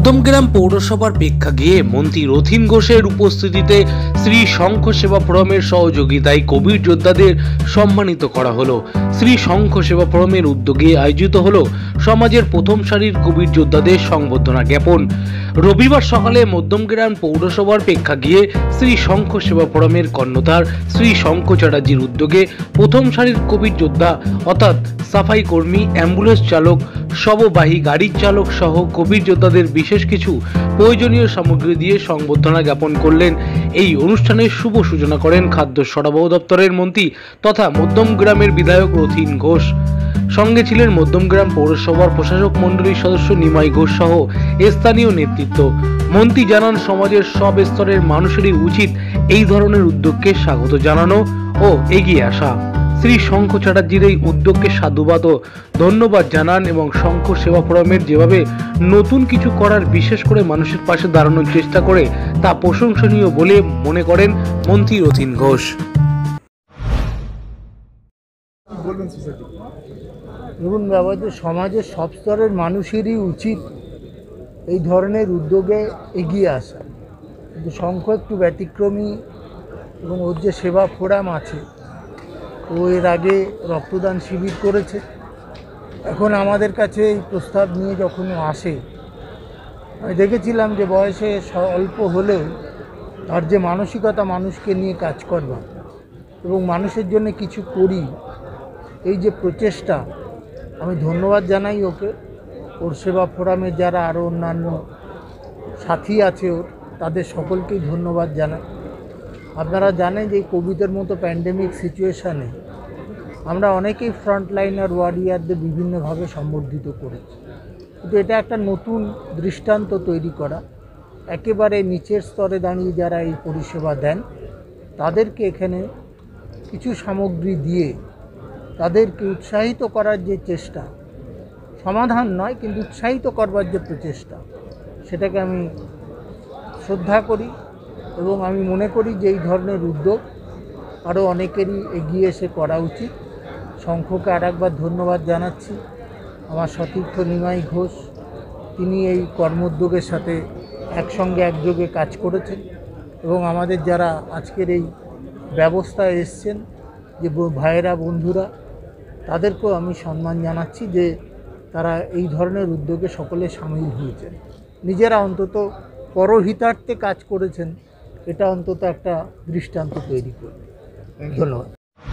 মধ্যমগ্রাম পৌরসভার প্রেক্ষাগৃহে মন্ত্রী রথীন ঘোষের উপস্থিতিতে শ্রী শঙ্খ সেবা ফোরামের সহযোগিতায় কোভিড যোদ্ধাদের সম্মানিত করা হলো। শ্রী শঙ্খ সেবা ফোরামের উদ্যোগে আয়োজিত হলো সমাজের প্রথম সারির কোভিড যোদ্ধাদের সংবর্ধনা জ্ঞাপন। রবিবার সকালে মধ্যমগ্রাম পৌরসভার প্রেক্ষাগৃহে শ্রী শঙ্খ সেবা ফোরামের কর্ণধার শ্রী শঙ্খ চ্যাটার্জির উদ্যোগে প্রথম সারির কোভিড যোদ্ধা অর্থাৎ সাফাই কর্মী, অ্যাম্বুলেন্স চালক, শববাহী গাড়ির চালক সহ কোভিড যোদ্ধাদের বিশেষ কিছু প্রয়োজনীয় সামগ্রী দিয়ে সংবর্ধনা জ্ঞাপন করলেন। এই অনুষ্ঠানের শুভ সূচনা করেন খাদ্য সরবরাহ দপ্তরের মন্ত্রী তথা মধ্যমগ্রামের বিধায়ক রথীন ঘোষ। সঙ্গে ছিলেন মধ্যমগ্রাম পৌরসভার প্রশাসক মণ্ডলীর সদস্য নিমাই ঘোষ সহ স্থানীয় নেতৃত্ব। মন্ত্রী জানান, সমাজের সব স্তরের মানুষেরই উচিত এই ধরনের উদ্যোগকে স্বাগত জানানো ও এগিয়ে আসা। শ্রী শঙ্খ চ্যাটার্জির এই উদ্যোগকে সাধুবাদ ও ধন্যবাদ জানান এবং শঙ্খ সেবা ফোরামের যেভাবে নতুন কিছু করার, বিশেষ করে মানুষের পাশে দাঁড়ানোর চেষ্টা করে তা প্রশংসনীয় বলে মনে করেন মন্ত্রী রথীন ঘোষ। দেখুন বাবা, যে সমাজের সব স্তরের মানুষেরই উচিত এই ধরনের উদ্যোগে এগিয়ে আসা। কিন্তু শঙ্খ একটু ব্যতিক্রমী এবং ওর যে সেবা ফোরাম আছে, ও এর আগে রক্তদান শিবির করেছে। এখন আমাদের কাছে এই প্রস্তাব নিয়ে যখন আসে, আমি দেখেছিলাম যে বয়সে অল্প হলেও তার যে মানসিকতা, মানুষকে নিয়ে কাজ করবা এবং মানুষের জন্য কিছু করি, এই যে প্রচেষ্টা, আমি ধন্যবাদ জানাই ওকে। ওর সেবা ফোরামে যারা আরও অন্যান্য সাথী আছে ওর, তাদের সকলকেই ধন্যবাদ জানাই। আপনারা জানেন যে এই কোভিডের মতো প্যান্ডেমিক সিচুয়েশানে আমরা অনেকেই ফ্রন্টলাইনার ওয়ারিয়ারদের বিভিন্নভাবে সম্বর্ধিত করেছি, কিন্তু এটা একটা নতুন দৃষ্টান্ত তৈরি করা। একেবারে নিচের স্তরে দাঁড়িয়ে যারা এই পরিষেবা দেন, তাদেরকে এখানে কিছু সামগ্রী দিয়ে তাদেরকে উৎসাহিত করার যে চেষ্টা, সমাধান নয় কিন্তু উৎসাহিত করবার যে প্রচেষ্টা, সেটাকে আমি শ্রদ্ধা করি এবং আমি মনে করি যে এই ধরনের উদ্যোগ আরও অনেকেরই এগিয়ে এসে করা উচিত। শঙ্খকে আরেকবার ধন্যবাদ জানাচ্ছি। আমার সতীর্থ নিমাই ঘোষ, তিনি এই কর্মোদ্যোগের সাথে একসঙ্গে একযোগে কাজ করেছেন এবং আমাদের যারা আজকের এই ব্যবস্থায় এসছেন যে ভাইয়েরা, বন্ধুরা, তাদেরকেও আমি সম্মান জানাচ্ছি যে তারা এই ধরনের উদ্যোগে সকলে সামিল হয়েছেন। নিজেরা অন্তত পরহিতার্থে কাজ করেছেন, এটা অন্তত একটা দৃষ্টান্ত তৈরি করবে। ধন্যবাদ।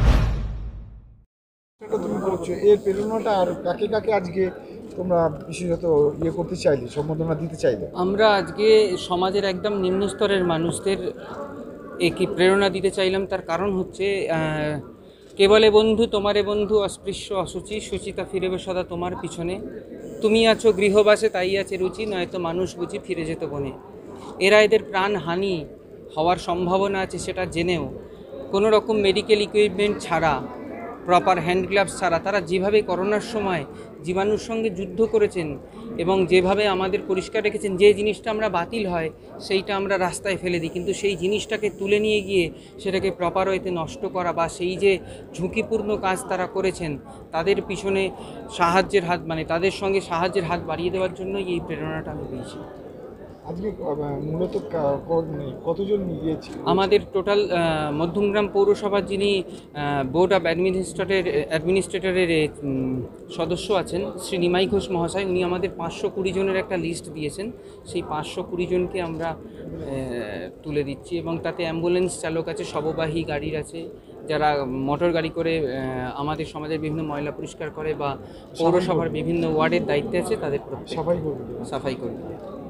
তুমি বলছো এর প্রেরণাটা আর কাকে কাকে আজকে তোমরা বিশেষত করতে চাইলে, সম্বোধনা দিতে চাইলে? আমরা আজকে সমাজের একদম নিম্ন স্তরের মানুষদের একই প্রেরণা দিতে চাইলাম। তার কারণ হচ্ছে, কেবলে বন্ধু তোমারে বন্ধু, অস্পৃশ্য অসুচি, সুচিতা ফিরেবে সদা তোমার পিছনে। তুমি আছো গৃহবাসে, তাই আছে রুচি, নয়তো মানুষ বুঝি ফিরে যেত বনে। এরা এদের প্রাণহানি হওয়ার সম্ভাবনা আছে সেটা জেনেও কোনো রকম মেডিকেল ইকুইপমেন্ট ছাড়া, প্রপার হ্যান্ড গ্লাভস ছাড়া তারা যেভাবে করোনার সময় জীবাণুর সঙ্গে যুদ্ধ করেছেন এবং যেভাবে আমাদের পরিষ্কার রেখেছেন, যে জিনিসটা আমরা বাতিল হয় সেইটা আমরা রাস্তায় ফেলে দিই, কিন্তু সেই জিনিসটাকে তুলে নিয়ে গিয়ে সেটাকে প্রপার ওয়েতে নষ্ট করা বা সেই যে ঝুঁকিপূর্ণ কাজ তারা করেছেন, তাদের পিছনে সাহায্যের হাত, মানে তাদের সঙ্গে সাহায্যের হাত বাড়িয়ে দেওয়ার জন্যই এই প্রেরণাটা আমি পেয়েছি। আজকে মূলত কতজন গিয়েছে? আমাদের টোটাল মধ্যমগ্রাম পৌরসভার যিনি বোর্ড অফ অ্যাডমিনিস্ট্রেটরের সদস্য আছেন শ্রী নিমাই ঘোষ মহাশয়, উনি আমাদের 520 জনের একটা লিস্ট দিয়েছেন। সেই 520 জনকে আমরা তুলে দিচ্ছি এবং তাতে অ্যাম্বুলেন্স চালক আছে, শববাহী গাড়ির আছে, যারা মোটর গাড়ি করে আমাদের সমাজের বিভিন্ন ময়লা পরিষ্কার করে বা পৌরসভার বিভিন্ন ওয়ার্ডের দায়িত্বে আছে, তাদের সাফাই করবে।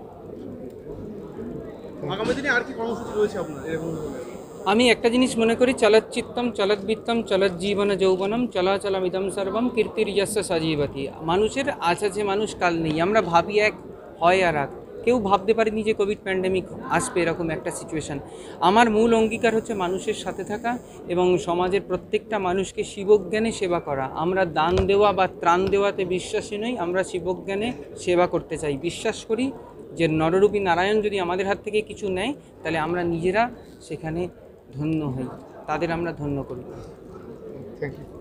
আগামী দিনে আর কি কর্মসূচি রয়েছে আপনার? আমি একটা জিনিস মনে করি, চলচ্চিত্তম চলদ্বিত্তম চলজ্জীবন যৌবনম চলাচলমিদম সর্বম কীর্তির্যস্য সজীবতি। মানুষের আজ আছে, মানুষ কাল নেই। আমরা ভাবি এক, হয় আর এক। কেউ ভাবতে পারেনি যে কোভিড প্যান্ডেমিক আসবে, এরকম একটা সিচুয়েশান। আমার মূল অঙ্গীকার হচ্ছে মানুষের সাথে থাকা এবং সমাজের প্রত্যেকটা মানুষকে শিবজ্ঞানে সেবা করা। আমরা দান দেওয়া বা ত্রাণ দেওয়াতে বিশ্বাসী নই, আমরা শিবজ্ঞানে সেবা করতে চাই। বিশ্বাস করি যে নররূপী নারায়ণ যদি আমাদের হাত থেকে কিছু নেয়, তাহলে আমরা নিজেরা সেখানে ধন্য হই, তাদের আমরা ধন্য করি। Thank you.